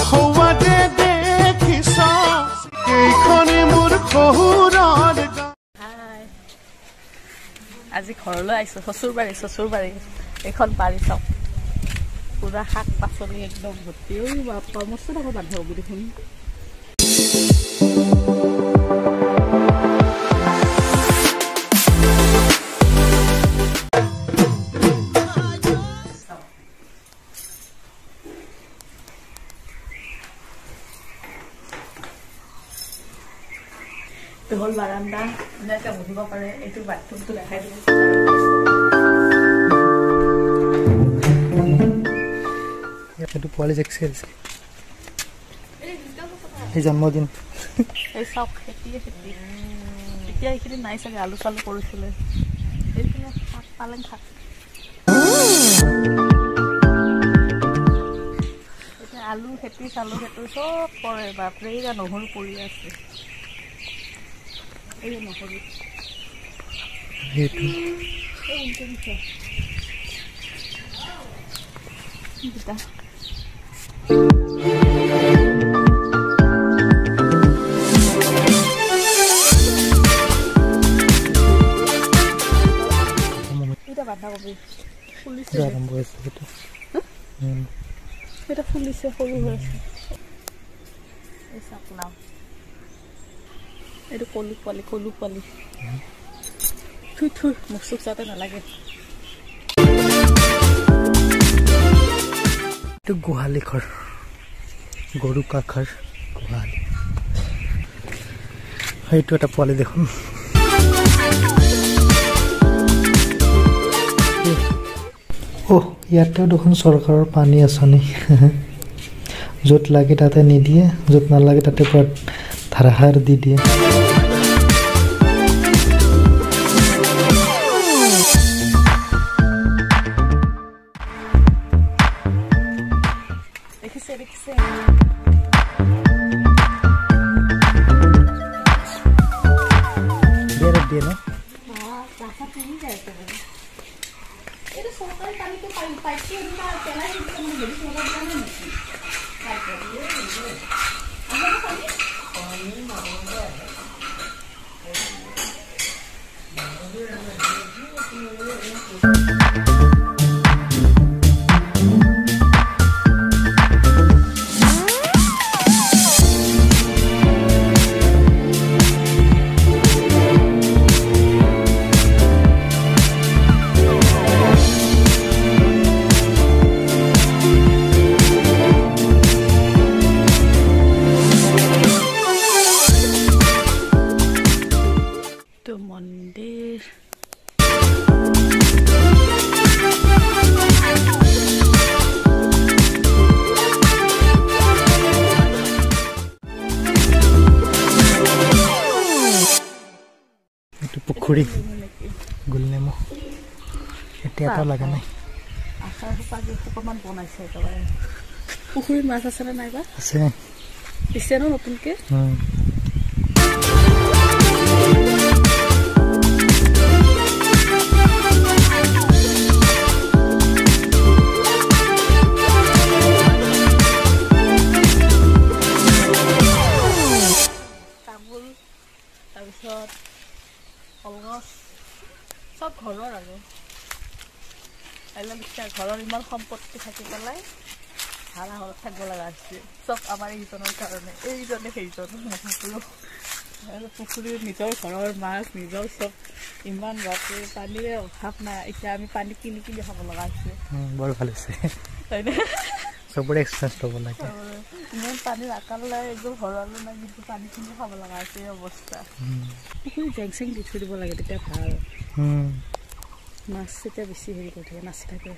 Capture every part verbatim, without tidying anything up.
আজি ঘৰলৈ আহিছোঁ শ্বশুৰবাৰী শ্বশুৰবাৰী এইখন বাৰী চাওক পুৰা শাক পাচলি একদম ভৰ্তি ঐ বাপ্পা মস্ত ডাঙৰ বান্ধৱী দেখোন হল বাৰান্দা ধুনীয়াকৈ বহিব পাৰে এইটো বাথৰুমটো দেখাই দিব এইটো পোৱালি জেক্সেল এই জন্মদিন এই চাওক খেতিয়ে খেতি এতিয়া এইখিনি নাই চাগে আলু চালু কৰিছিলে এইখিনি শাক পালেং শাক এতিয়া আলু খেতি চালু খেতি চব কৰে বাপৰে এতিয়া নহৰু পৰি আছে এই নহৰু এইটো এই ইনটেনছে এটা এটা বাঁধা কবি ফুলিছে আৰম্ভ হৈছে এটা এটা ফুলিছে সৰু হৈ আছে এই চাক নাও এইটো কলু পোৱালি কলু পোৱালি থুই থুই মুখ চুখ যাতে নালাগে এইটো গোহালি ঘৰ গৰু কাষৰ গোহালি সেইটো এটা পোৱালি দেখোন অহ ইয়াতেও দেখোন চৰকাৰৰ পানী আঁচনি য'ত লাগে তাতে নিদিয়ে য'ত নালাগে তাতে ধাৰাসাৰ দি দিয়ে দেখিছে দেখিছে দিয়ে দিয়ে ন এটা সরকারি পানি তো পাই পাইছি না তেলা দিতে মানে বেশি সময় জানা নাকি তারপর দিয়ে আমরা পানি পানি মারো মন্দির এইটো পুখুৰী গুলনেমু এতিয়া এটা লাগা নাই আচাৰ সোপাকে অকণমান বনাইছে একেবাৰে পুখুৰীত মাছ আছে নে নাইবা আছে দিছে ন নতুনকে তাৰপিছত কলগছ চব ঘৰৰ আৰু ঘৰৰ ইমান সম্পত্তি থাকি পেলাই ভাড়া ঘৰত থাকিব লগা হৈছে চব আমাৰ এইজনৰ কাৰণে এইজনে সেইজন নাথাকিব পুখুৰীৰ নিজৰ ঘৰৰ মাছ নিজৰ চব ইমান বাপৰে পানীৰে অভাৱ নাই এতিয়া আমি পানী কিনি কিনি খাব লগা হৈছে বৰ ভাল হৈছে হয়নে চবৰে এক্সপেৰিয়েঞ্চ ল'ব লাগে ইমান পানীৰ আকাল নাই একদম ঘৰলৈ নাই কিন্তু পানী কিনি খাব লগা হৈছে এই অৱস্থা পুখুৰী জেং চেং দি থৈ দিব লাগে তেতিয়া ভাল মাছ তেতিয়া বেছি হেৰি কৰি থাকে নাচি থাকে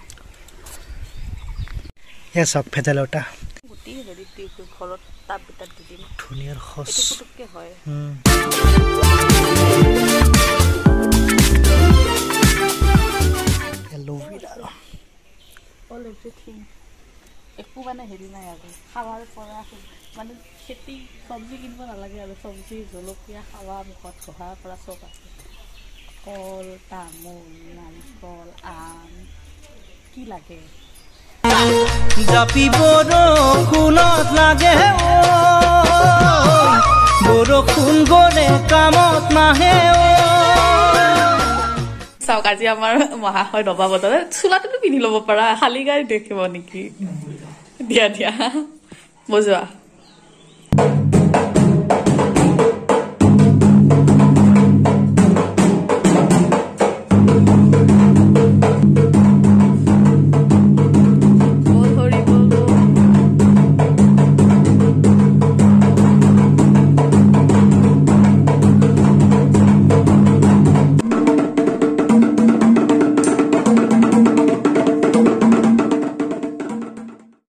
এয়া চব ভেজালতা গুটি হেৰি দি ঘৰত টাব বিটাত দি দিম ধুনীয়াৰ খচ এইটো পুটুককৈ হয় এল'ভেৰা অল এভৰিথিং একো মানে হেৰি নাই আৰু খাৱাৰ পৰা মানে খেতি চব্জি কিনিব নালাগে আৰু চব্জি জলকীয়া খাৱা মুখত ঘহাৰ পৰা চব আছে কল তামোল নাৰিকল আম কি লাগে জাপি বৰষুণত লাগে বৰষুণ গলে কামত নাহে চাওক আজি আমাৰ মহাশয় নবাবতলে চোলাটোতো পিন্ধি ল'ব পাৰা খালী গাই দেখিব নেকি দিয়া দিয়া বজোৱা